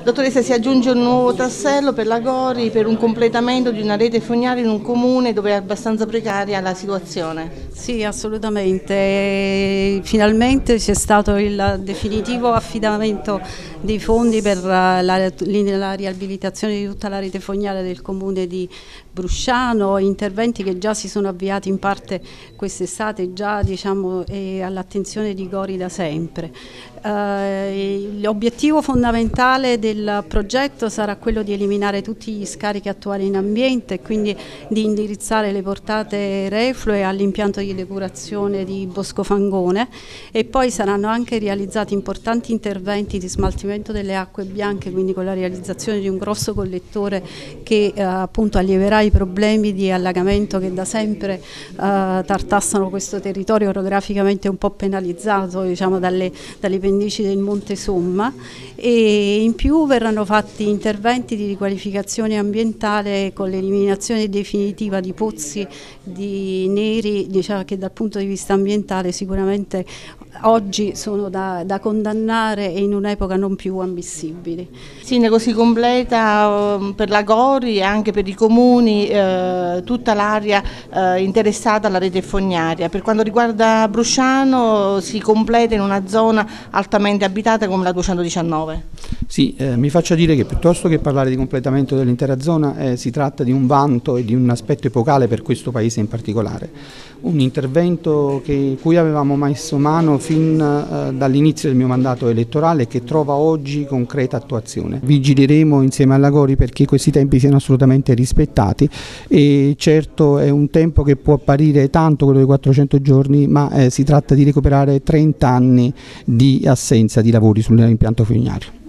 Dottoressa, si aggiunge un nuovo tassello per la Gori per un completamento di una rete fognaria in un comune dove è abbastanza precaria la situazione. Sì, assolutamente. Finalmente c'è stato il definitivo affidamento dei fondi per la riabilitazione di tutta la rete fognaria del comune di Brusciano, interventi che già si sono avviati in parte quest'estate, già diciamo, all'attenzione di Gori da sempre. L'obiettivo fondamentale del progetto sarà quello di eliminare tutti gli scarichi attuali in ambiente e quindi di indirizzare le portate reflue all'impianto di depurazione di Boscofangone, e poi saranno anche realizzati importanti interventi di smaltimento delle acque bianche, quindi con la realizzazione di un grosso collettore che appunto allieverà i problemi di allagamento che da sempre tartassano questo territorio orograficamente un po' penalizzato, diciamo, dalle pendici del Monte Somma, e in più verranno fatti interventi di riqualificazione ambientale con l'eliminazione definitiva di pozzi neri, diciamo, che dal punto di vista ambientale sicuramente oggi sono da condannare e in un'epoca non più ammissibili. Sindaco, si completa per la Gori e anche per i comuni tutta l'area interessata alla rete fognaria. Per quanto riguarda Brusciano si completa in una zona altamente abitata come la 219. Sì, mi faccia dire che piuttosto che parlare di completamento dell'intera zona si tratta di un vanto e di un aspetto epocale per questo paese in particolare. Un intervento cui avevamo messo mano fin dall'inizio del mio mandato elettorale e che trova oggi concreta attuazione. Vigileremo insieme alla Gori perché questi tempi siano assolutamente rispettati, e certo è un tempo che può apparire tanto, quello dei 400 giorni, ma si tratta di recuperare 30 anni di assenza di lavori sull'impianto fognario.